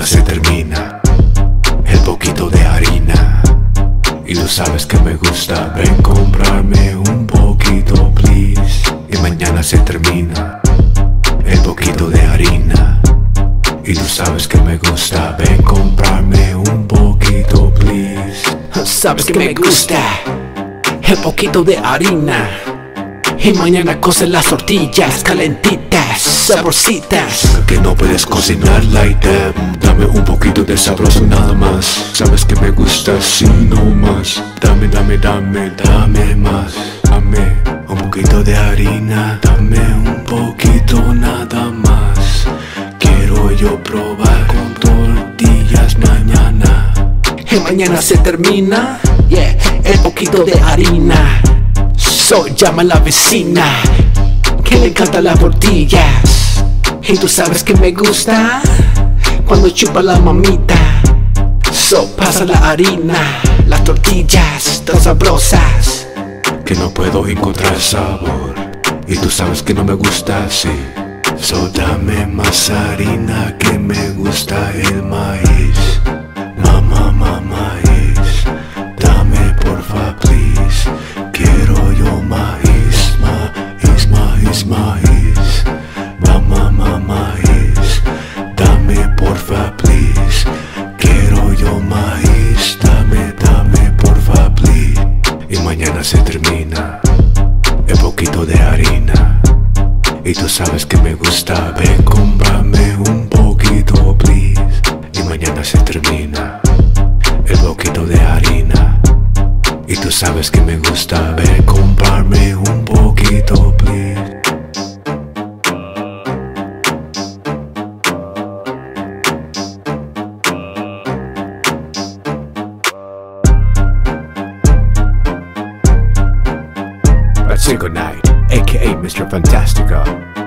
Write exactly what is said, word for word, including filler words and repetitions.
mañana se termina el poquito de harina. Y tú sabes que me gusta, ven comprarme un poquito please. Y mañana se termina el poquito de harina. Y tú sabes que me gusta, ven comprarme un poquito please. Sabes que me gusta el poquito de harina. Y mañana cocen las tortillas calentitas, sabrositas. Que no puedes cocinar like that. Dame un poquito de sabroso nada más. Sabes que me gusta así no más. Dame, dame, dame, dame más. Dame un poquito de harina. Dame un poquito nada más. Quiero yo probar con tortillas mañana. Y mañana se termina, yeah, el poquito de harina. So llama a la vecina que le encantan las tortillas. Y tú sabes que me gusta cuando chupa la mamita. So pasa la harina, las tortillas tan sabrosas que no puedo encontrar sabor. Y tú sabes que no me gusta así. So dame más harina que me gusta el maíz. Mamá, mamá, maíz. Dame porfa please. Quiero yo maíz, maíz, maíz, maíz. Mamá, mamá, maíz. Dame porfa please. Quiero yo maíz. Dame, dame porfa please. Y mañana se termina el poquito de harina. Y tú sabes que me gusta, ven cómprame un poquito please. Y mañana se termina el poquito de harina. Y tú sabes que me gusta, ven comprarme un poquito please. That's Single Night, aka Mister Fantastica.